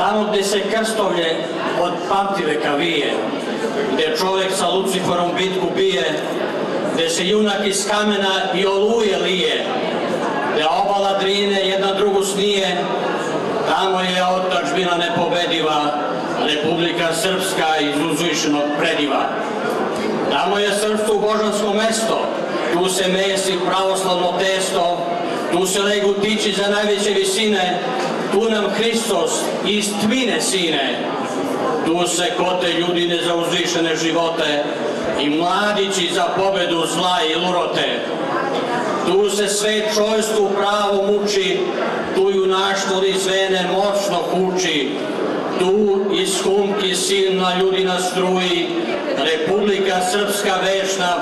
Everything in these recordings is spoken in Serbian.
Tamo gde se krstovlje od pamtiveka vije, gde čovek sa Luciferom bitku bije, gde se junak iz kamena i oluje lije, gde obala Drine jedna drugu snije, tamo je otadžbina nepobediva, Republika Srpska iz uzvišenog prediva. Tamo je srpstvo božansko mesto, tu se mesi pravoslavno testo, tu se legu tiči za najveće visine, tu nam Hristos iz tmine sine, tu se kote ljudine za uzvišene živote i mladići za pobedu zla i lurote. Tu se svet čojstvu pravo muči, tu junaštvo iz vene moćno huči, tu iz humki silna ljudina struji, Republika Srpska večna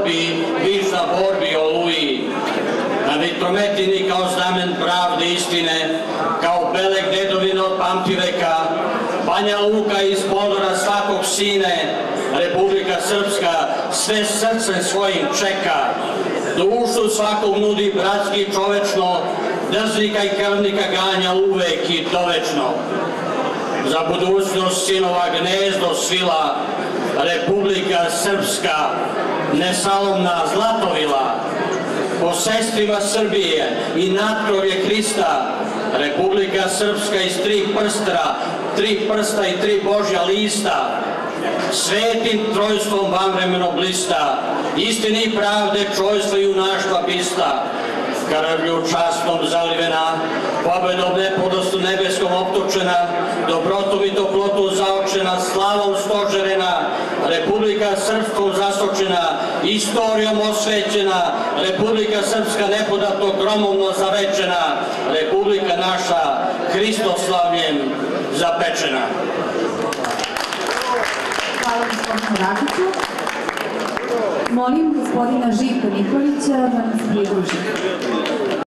borbi oluji. Na Vitrometini kao znamen pravde istine, kao beleg dedovina od pamtiveka, Banja Luka iz podora svakog sine, Republika Srpska sve srcem svojim čeka, dušu svakog nudi bratski i čovečno, drznika i krvnika ganja uvek i dovečno. Za budućnost sinova gnezdo svila, Republika Srpska nesalomna zlatovila, po sestrima Srbije i natkrovlje Hrista, Republika Srpska iz tri prsta i tri Božja lista, svetim trojstvom vanvremeno blista, istini i pravde, čojstva i junaštva bista, krvlju častnom zalivena, pobedom nepodostu nebeskom optučena, dobrotom i toplotom zaočena, slavom stožerena, Republika Srpskom zasočena, istorijom osvećena, Republika Srpska nepodatno gromovno zavečena, Republika naša Hristoslavljem zapečena. Hvala gospodinu Rakiću. Molim gospodina Živka Nikolića da nas pridruži.